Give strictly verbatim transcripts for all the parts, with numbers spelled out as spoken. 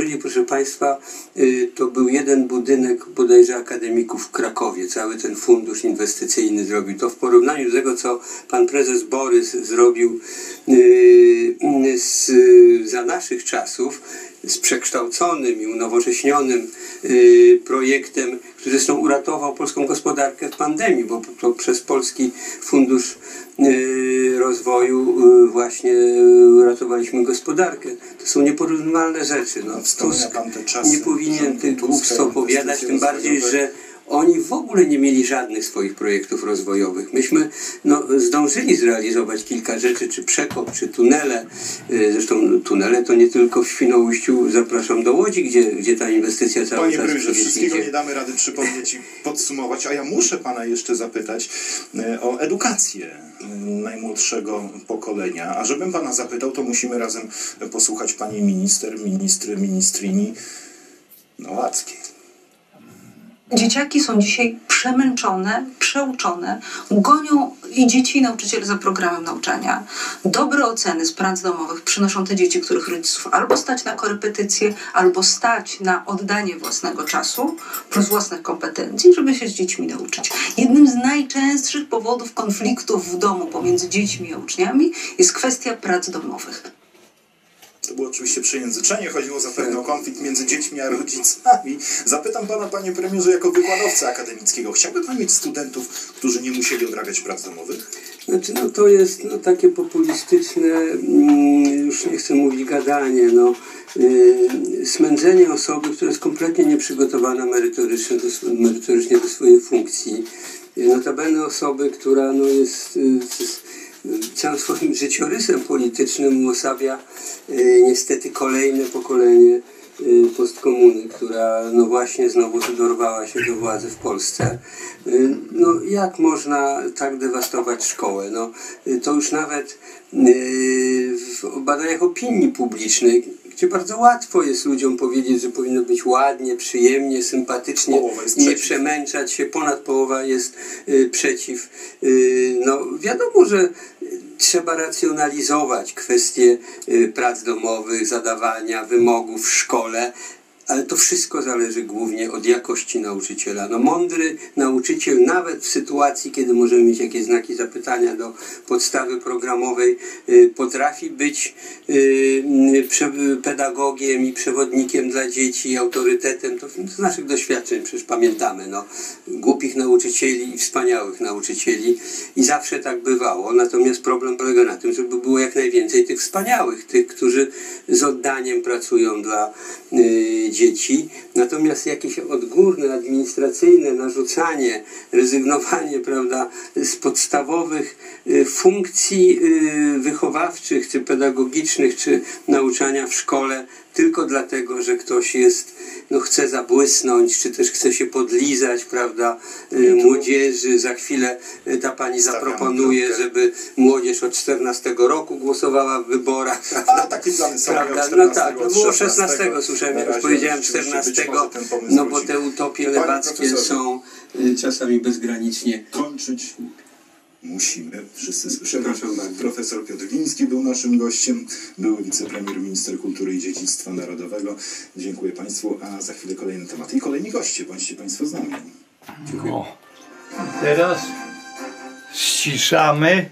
założyli, proszę Państwa, to był jeden budynek bodajże akademików w Krakowie. Cały ten fundusz inwestycyjny zrobił. To w porównaniu do tego, co pan prezes Borys zrobił z, za naszych czasów, z przekształconym i unowocześnionym y, projektem, który zresztą uratował polską gospodarkę w pandemii, bo to przez Polski Fundusz y, Rozwoju y, właśnie uratowaliśmy gospodarkę. To są nieporównywalne rzeczy. No, Tusk nie powinien tych głupstw opowiadać, tym bardziej, że oni w ogóle nie mieli żadnych swoich projektów rozwojowych. Myśmy no, zdążyli zrealizować kilka rzeczy, czy przekop, czy tunele. Zresztą tunele to nie tylko w Świnoujściu, zapraszam do Łodzi, gdzie, gdzie ta inwestycja cały Panie czas premierze, wszystkiego nie damy rady przypomnieć i podsumować, a ja muszę pana jeszcze zapytać o edukację najmłodszego pokolenia. A żebym pana zapytał, to musimy razem posłuchać pani minister, ministry, ministrini Nowackiej. Dzieciaki są dzisiaj przemęczone, przeuczone, gonią i dzieci i nauczyciele za programem nauczania. Dobre oceny z prac domowych przynoszą te dzieci, których rodziców albo stać na korepetycje, albo stać na oddanie własnego czasu plus własnych kompetencji, żeby się z dziećmi nauczyć. Jednym z najczęstszych powodów konfliktów w domu pomiędzy dziećmi a uczniami jest kwestia prac domowych. To było oczywiście przejęzyczenie, chodziło zapewne o konflikt między dziećmi a rodzicami. Zapytam pana, panie premierze, jako wykładowca akademickiego, chciałby pan mieć studentów, którzy nie musieli odrabiać prac domowych? Znaczy, no to jest no, takie populistyczne, mm, już nie chcę mówić gadanie, no, yy, smędzenie osoby, która jest kompletnie nieprzygotowana merytorycznie do, merytorycznie do swojej funkcji. Notabene osoby, która no, jest... Yy, całym swoim życiorysem politycznym uosabia y, niestety kolejne pokolenie y, postkomuny, która no właśnie znowu dorwała się do władzy w Polsce. Y, no jak można tak dewastować szkołę? No, y, to już nawet y, w badaniach opinii publicznej, gdzie bardzo łatwo jest ludziom powiedzieć, że powinno być ładnie, przyjemnie, sympatycznie, nie przemęczać się. Ponad połowa jest y, przeciw. Y, no wiadomo, że trzeba racjonalizować kwestie y, prac domowych, zadawania wymogów w szkole, ale to wszystko zależy głównie od jakości nauczyciela. No mądry nauczyciel, nawet w sytuacji, kiedy możemy mieć jakieś znaki zapytania do podstawy programowej, y, potrafi być y, pedagogiem i przewodnikiem dla dzieci, autorytetem. To z naszych doświadczeń przecież pamiętamy. No, głupich nauczycieli i wspaniałych nauczycieli i zawsze tak bywało. Natomiast problem polega na tym, żeby było jak najwięcej tych wspaniałych, tych, którzy z oddaniem pracują dla y, dzieci, natomiast jakieś odgórne, administracyjne narzucanie, rezygnowanie, prawda, z podstawowych y, funkcji y, wychowawczych, czy pedagogicznych, czy nauczania w szkole, tylko dlatego, że ktoś jest, no chce zabłysnąć, czy też chce się podlizać, prawda, y, młodzieży. Za chwilę y, ta pani zaproponuje, żeby młodzież od czternastego roku głosowała w wyborach. Prawda? A takie plany są, prawda? No tak, to było szesnastego, słyszałem, jak już powiedziałem czternastego, no bo te utopie lewackie są y, czasami bezgranicznie. Kończyć musimy, wszyscy słyszymy. Profesor Piotr Gliński był naszym gościem, były wicepremier, minister kultury i dziedzictwa narodowego. Dziękuję państwu, a za chwilę kolejne tematy i kolejni goście. Bądźcie państwo z nami. Dziękuję. No. Teraz ściszamy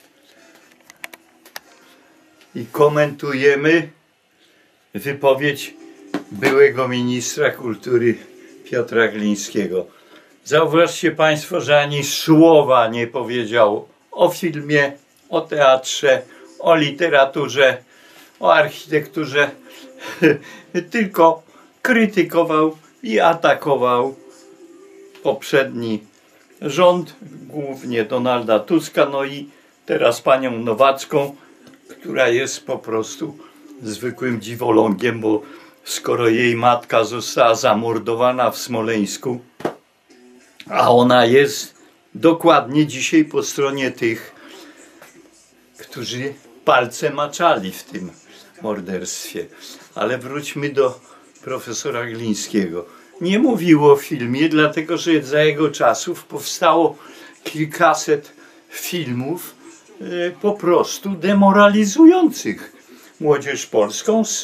i komentujemy wypowiedź byłego ministra kultury Piotra Glińskiego. Zauważcie państwo, że ani słowa nie powiedział o filmie, o teatrze, o literaturze, o architekturze, tylko krytykował i atakował poprzedni rząd, głównie Donalda Tuska, no i teraz panią Nowacką, która jest po prostu zwykłym dziwolągiem, bo skoro jej matka została zamordowana w Smoleńsku, a ona jest dokładnie dzisiaj po stronie tych, którzy palce maczali w tym morderstwie. Ale wróćmy do profesora Glińskiego. Nie mówił o filmie, dlatego że za jego czasów powstało kilkaset filmów e, po prostu demoralizujących młodzież polską z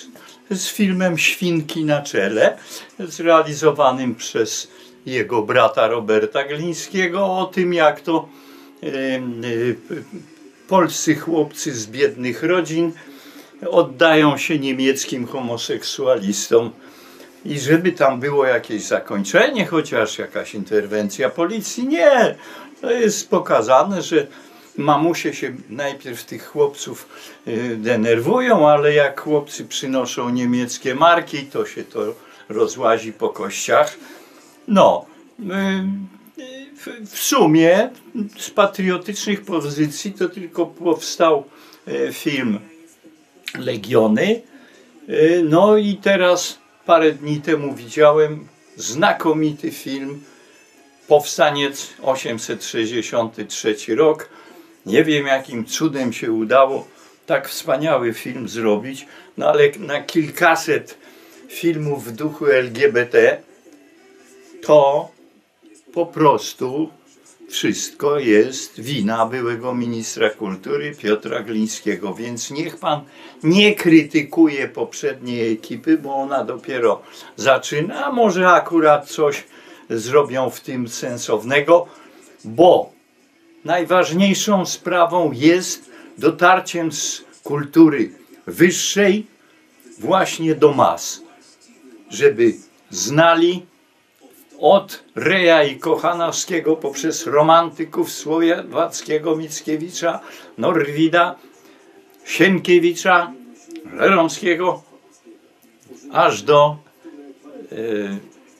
z filmem Świnki na czele, zrealizowanym przez jego brata Roberta Glińskiego, o tym, jak to e, e, polscy chłopcy z biednych rodzin oddają się niemieckim homoseksualistom. I żeby tam było jakieś zakończenie, chociaż jakaś interwencja policji, nie. To jest pokazane, że mamusie się najpierw tych chłopców y, denerwują, ale jak chłopcy przynoszą niemieckie marki, to się to rozłazi po kościach. No, y, y, w sumie z patriotycznych pozycji to tylko powstał y, film Legiony. Y, no i teraz parę dni temu widziałem znakomity film Powstaniec osiemset sześćdziesiąty trzeci rok. Nie wiem, jakim cudem się udało tak wspaniały film zrobić, no ale na kilkaset filmów w duchu L G B T to po prostu wszystko jest wina byłego ministra kultury Piotra Glińskiego, więc niech pan nie krytykuje poprzedniej ekipy, bo ona dopiero zaczyna, a może akurat coś zrobią w tym sensownego, bo najważniejszą sprawą jest dotarciem z kultury wyższej właśnie do mas, żeby znali od Reja i Kochanowskiego poprzez romantyków Słowackiego, Mickiewicza, Norwida, Sienkiewicza, Żeromskiego, aż do e, e,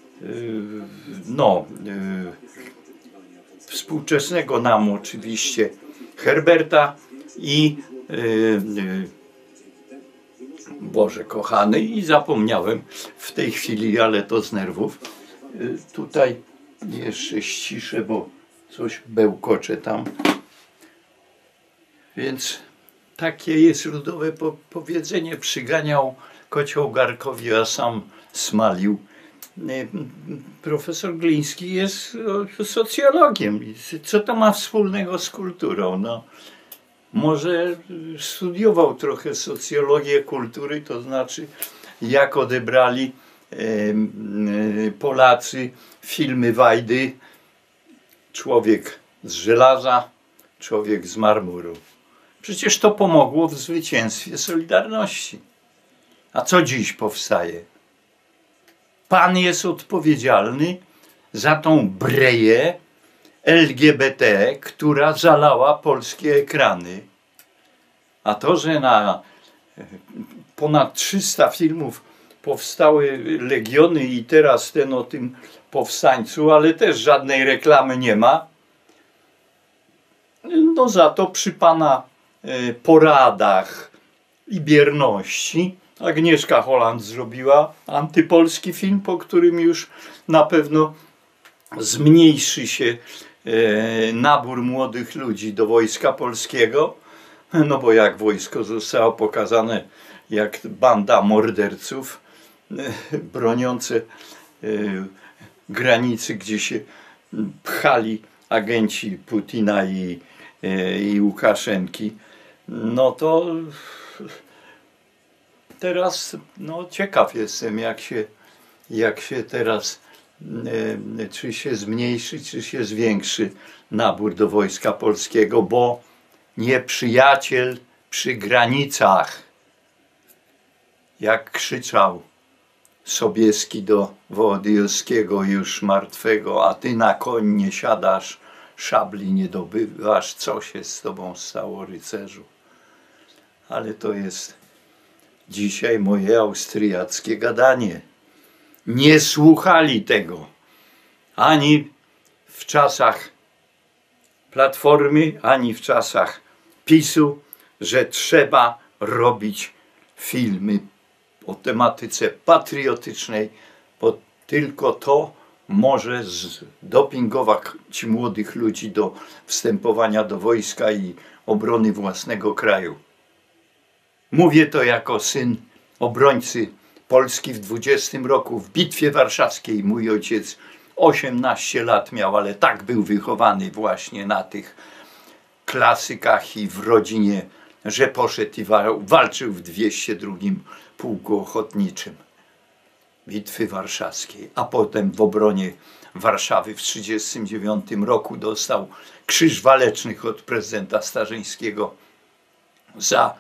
no, e, współczesnego nam oczywiście Herberta i e, e, Boże kochany, i zapomniałem w tej chwili, ale to z nerwów. E, tutaj jeszcze ściszę, bo coś bełkocze tam. Więc takie jest ludowe po powiedzenie: przyganiał kocioł garkowi, a sam smalił. Profesor Gliński jest socjologiem. Co to ma wspólnego z kulturą? No, może studiował trochę socjologię kultury, to znaczy jak odebrali Polacy filmy Wajdy. Człowiek z żelaza, człowiek z marmuru. Przecież to pomogło w zwycięstwie Solidarności. A co dziś powstaje? Pan jest odpowiedzialny za tą breję L G B T, która zalała polskie ekrany. A to, że na ponad trzysta filmów powstały Legiony i teraz ten o tym powstańcu, ale też żadnej reklamy nie ma, no za to przy pana poradach i bierności Agnieszka Holland zrobiła antypolski film, po którym już na pewno zmniejszy się nabór młodych ludzi do Wojska Polskiego, no bo jak wojsko zostało pokazane jak banda morderców broniące granicy, gdzie się pchali agenci Putina i, i Łukaszenki, no to teraz no, ciekaw jestem, jak się, jak się teraz, e, czy się zmniejszy, czy się zwiększy nabór do Wojska Polskiego, bo nieprzyjaciel przy granicach, jak krzyczał Sobieski do Wołodyjowskiego już martwego: a ty na koń nie siadasz, szabli nie dobywasz, co się z tobą stało, rycerzu? Ale to jest dzisiaj moje austriackie gadanie. Nie słuchali tego ani w czasach Platformy, ani w czasach PiSu, że trzeba robić filmy o tematyce patriotycznej, bo tylko to może zdopingować młodych ludzi do wstępowania do wojska i obrony własnego kraju. Mówię to jako syn obrońcy Polski w dwudziestym roku w Bitwie Warszawskiej. Mój ojciec osiemnaście lat miał, ale tak był wychowany właśnie na tych klasykach i w rodzinie, że poszedł i walczył w dwieście drugim pułku ochotniczym Bitwy Warszawskiej, a potem w obronie Warszawy w tysiąc dziewięćset trzydziestym dziewiątym roku dostał Krzyż Walecznych od prezydenta Starzyńskiego za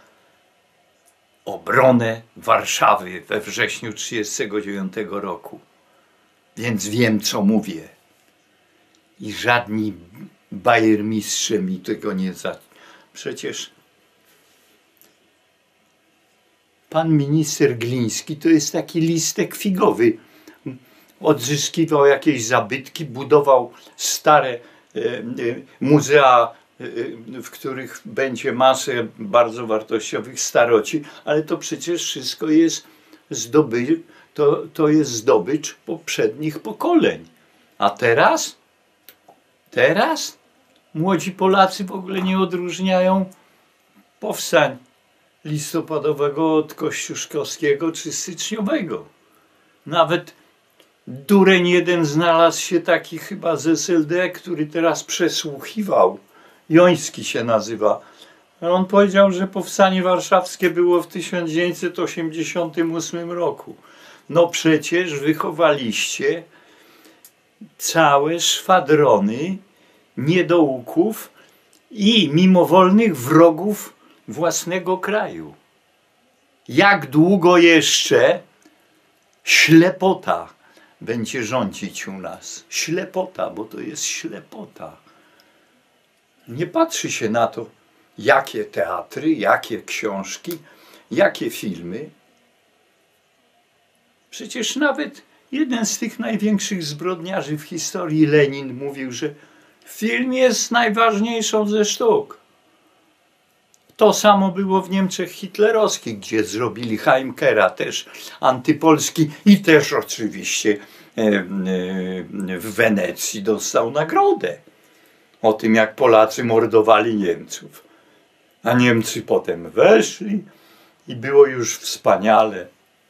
obronę Warszawy we wrześniu tysiąc dziewięćset trzydziestego dziewiątego roku. Więc wiem, co mówię. I żadni bajermistrze mi tego nie za... Przecież pan minister Gliński to jest taki listek figowy. Odzyskiwał jakieś zabytki, budował stare e, e, muzea, e, w których będzie masę bardzo wartościowych staroci, ale to przecież wszystko jest zdoby, to, to jest zdobycz poprzednich pokoleń. A teraz? Teraz? Młodzi Polacy w ogóle nie odróżniają powstań listopadowego od kościuszkowskiego czy styczniowego. Nawet dureń jeden znalazł się taki chyba z S L D, który teraz przesłuchiwał. Joński się nazywa. On powiedział, że powstanie warszawskie było w tysiąc dziewięćset osiemdziesiątym ósmym roku. No przecież wychowaliście całe szwadrony niedouków i mimowolnych wrogów własnego kraju. Jak długo jeszcze ślepota będzie rządzić u nas? Ślepota, bo to jest ślepota. Nie patrzy się na to, jakie teatry, jakie książki, jakie filmy. Przecież nawet jeden z tych największych zbrodniarzy w historii, Lenin, mówił, że film jest najważniejszą ze sztuk. To samo było w Niemczech hitlerowskich, gdzie zrobili Heimkera, też antypolski, i też oczywiście w Wenecji dostał nagrodę o tym, jak Polacy mordowali Niemców. A Niemcy potem weszli i było już wspaniale.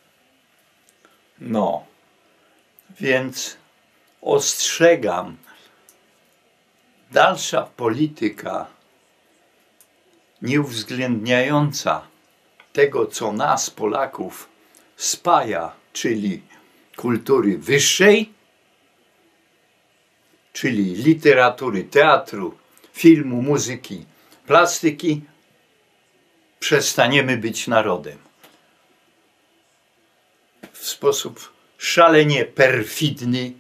No, więc ostrzegam, dalsza polityka nieuwzględniająca tego, co nas, Polaków, spaja, czyli kultury wyższej, czyli literatury, teatru, filmu, muzyki, plastyki, przestaniemy być narodem. W sposób szalenie perfidny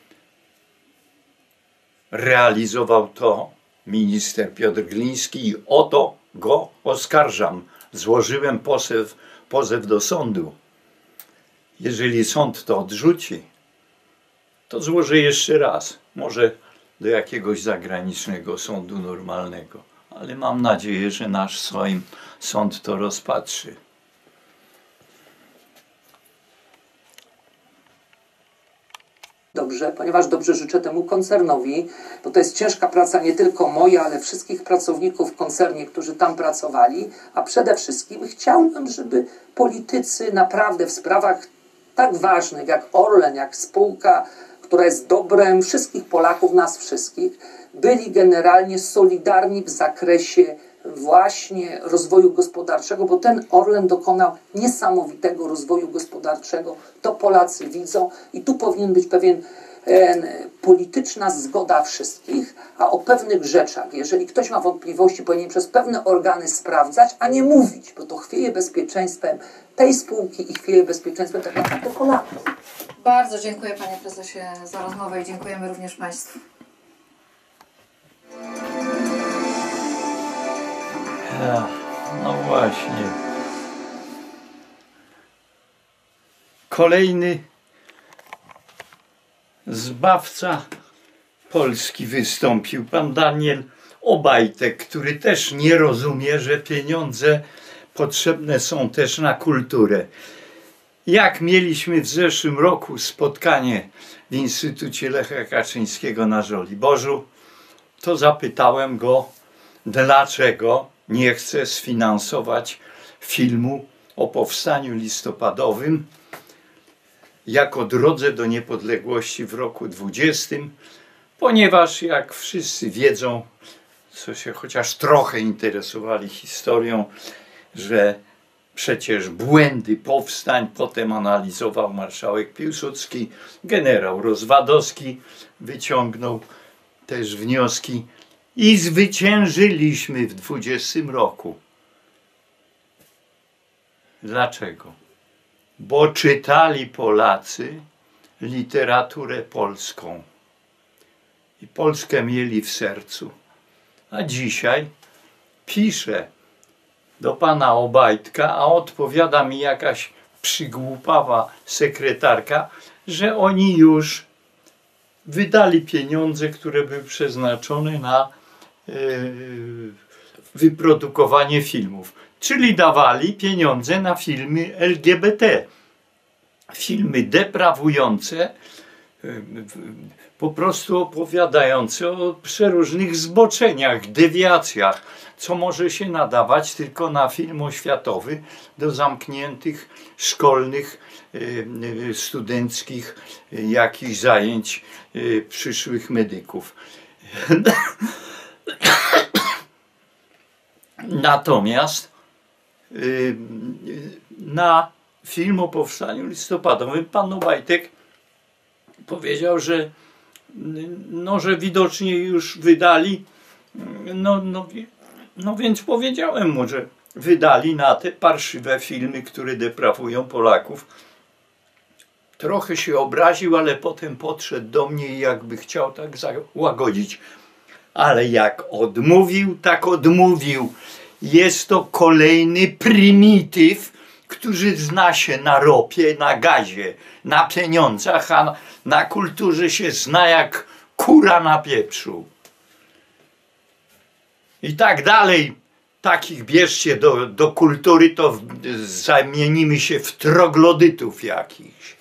realizował to minister Piotr Gliński i o to go oskarżam. Złożyłem pozew, pozew do sądu. Jeżeli sąd to odrzuci, to złożę jeszcze raz. Może do jakiegoś zagranicznego sądu normalnego. Ale mam nadzieję, że nasz Sejm, sąd to rozpatrzy. Dobrze, ponieważ dobrze życzę temu koncernowi, bo to jest ciężka praca nie tylko moja, ale wszystkich pracowników w koncernie, którzy tam pracowali, a przede wszystkim chciałbym, żeby politycy naprawdę w sprawach tak ważnych jak Orlen, jak spółka, która jest dobrem wszystkich Polaków, nas wszystkich, byli generalnie solidarni w zakresie właśnie rozwoju gospodarczego, bo ten Orlen dokonał niesamowitego rozwoju gospodarczego. To Polacy widzą i tu powinien być pewien e, polityczna zgoda wszystkich, a o pewnych rzeczach, jeżeli ktoś ma wątpliwości, powinien przez pewne organy sprawdzać, a nie mówić, bo to chwieje bezpieczeństwem tej spółki i chwieje bezpieczeństwem tak naprawdę Polaków. Bardzo dziękuję, panie prezesie, za rozmowę i dziękujemy również państwu. No właśnie. Kolejny zbawca Polski wystąpił, pan Daniel Obajtek, który też nie rozumie, że pieniądze potrzebne są też na kulturę. Jak mieliśmy w zeszłym roku spotkanie w Instytucie Lecha Kaczyńskiego na Żoliborzu, to zapytałem go, dlaczego nie chce sfinansować filmu o powstaniu listopadowym jako drodze do niepodległości w roku dwudziestym, ponieważ jak wszyscy wiedzą, co się chociaż trochę interesowali historią, że przecież błędy powstań potem analizował marszałek Piłsudski, generał Rozwadowski wyciągnął też wnioski i zwyciężyliśmy w dwudziestym roku. Dlaczego? Bo czytali Polacy literaturę polską i Polskę mieli w sercu. A dzisiaj piszę do pana Obajtka, a odpowiada mi jakaś przygłupawa sekretarka, że oni już wydali pieniądze, które były przeznaczone na yy, wyprodukowanie filmów. Czyli dawali pieniądze na filmy L G B T. Filmy deprawujące, po prostu opowiadające o przeróżnych zboczeniach, dewiacjach, co może się nadawać tylko na film oświatowy do zamkniętych szkolnych, studenckich jakichś zajęć przyszłych medyków. Natomiast na film o powstaniu listopadowym pan Obajtek powiedział, że, no, że widocznie już wydali, no, no, no więc powiedziałem mu, że wydali na te parszywe filmy, które deprawują Polaków. Trochę się obraził, ale potem podszedł do mnie i jakby chciał tak załagodzić. Ale jak odmówił, tak odmówił. Jest to kolejny prymityw, który zna się na ropie, na gazie, na pieniądzach, a na kulturze się zna jak kura na pieprzu. I tak dalej. Takich bierzcie do, do kultury, to zamienimy się w troglodytów jakichś.